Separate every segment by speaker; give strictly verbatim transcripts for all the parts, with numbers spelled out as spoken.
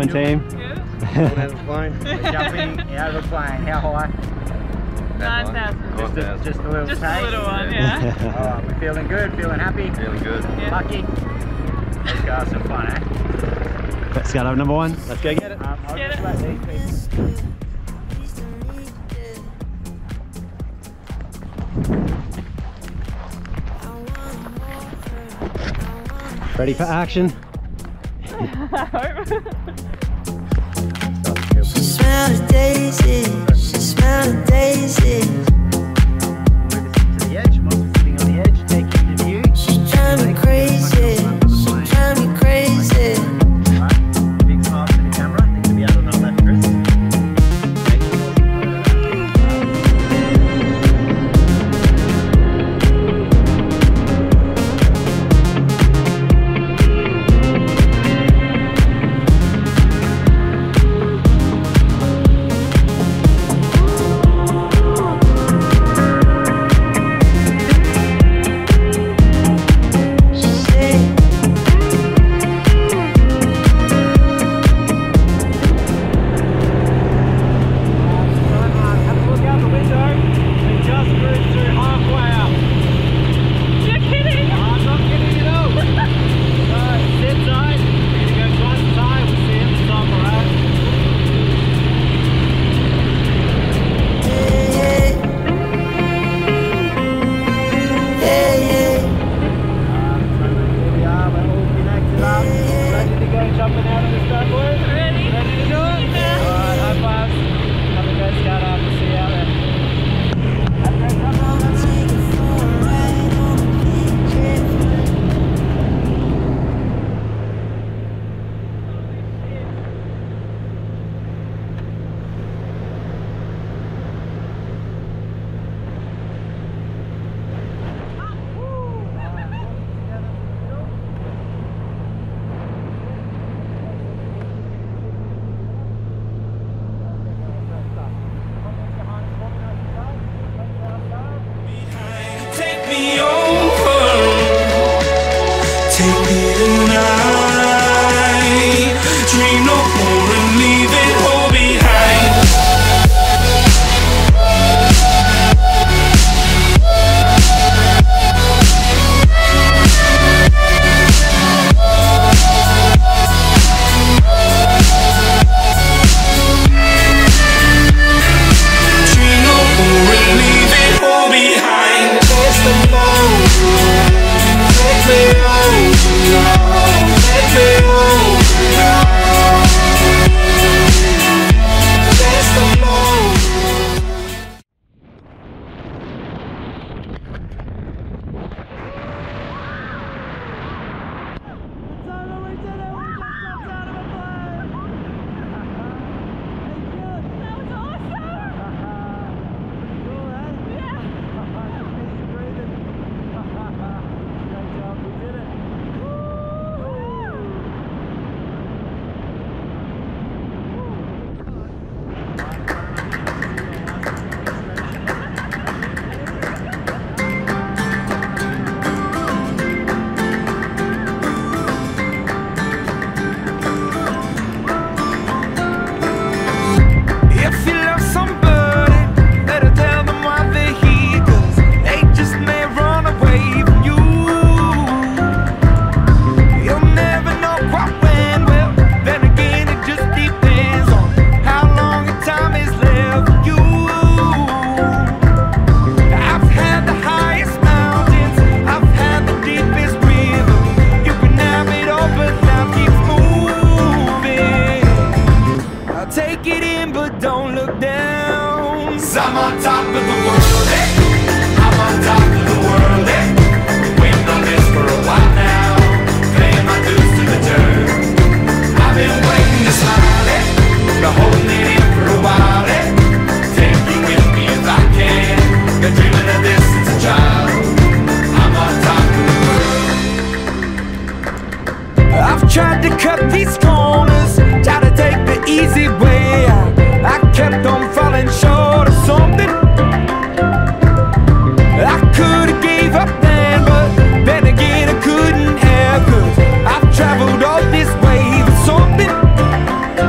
Speaker 1: flying team?
Speaker 2: Good.
Speaker 3: Out of the plane. We're jumping out of the plane. How high?
Speaker 2: nine thousand.
Speaker 3: Just a, just a little
Speaker 2: Just
Speaker 3: taste.
Speaker 2: a little one, yeah.
Speaker 3: Alright, we're feeling good, feeling happy.
Speaker 4: Feeling good.
Speaker 2: Yeah.
Speaker 3: Lucky. Let's go have some fun, eh?
Speaker 1: Let's go to number one. Let's go get it.
Speaker 3: Um, I'll
Speaker 2: Get
Speaker 3: just
Speaker 2: it.
Speaker 3: let these people.
Speaker 1: Ready for action?
Speaker 5: She smelled the daisies, she smelled the daisies.
Speaker 3: To the edge, once we're sitting on the edge, taking the view.
Speaker 5: She drive me crazy, she drive me crazy.
Speaker 3: Right, big smile to the camera. Think to be out on our left wrist.
Speaker 6: Take me over, take me tonight. Dream no more and leave it all behind. Dream no more and leave it all behind. Take me over, take me over. I'm on top of the world, eh? I'm on top of the world, eh? Been on this for a while now, paying my dues to the dirt. I've been waiting to smile, eh? Been holding it in for a while, eh? Take you with me if I can. Been dreaming of this since a child. I'm on top of the world. I've tried to cut these corners, try to take the easy way out. I kept on falling short of something. I could've gave up then, but then again I couldn't have, 'cause I've traveled all this way for something.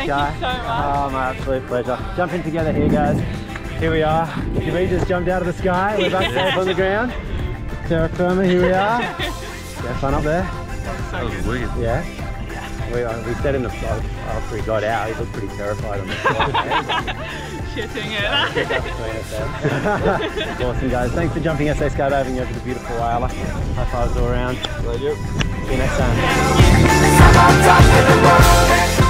Speaker 2: Thank
Speaker 1: Sky.
Speaker 2: you so much.
Speaker 1: Oh, my absolute pleasure. Jumping together here, guys. Here we are. Jimmy just jumped out of the sky. We're back safe on the ground. Terra firma, here we are. Yeah, fun up there.
Speaker 2: That was weird.
Speaker 1: Yeah. We, uh, we set him the float after he got out. He looked pretty terrified on the float.
Speaker 2: Shitting it.
Speaker 1: Awesome, guys. Thanks for jumping S A skydiving over the beautiful Whyalla. High fives all around. See you next time.
Speaker 6: I'm on top of the world.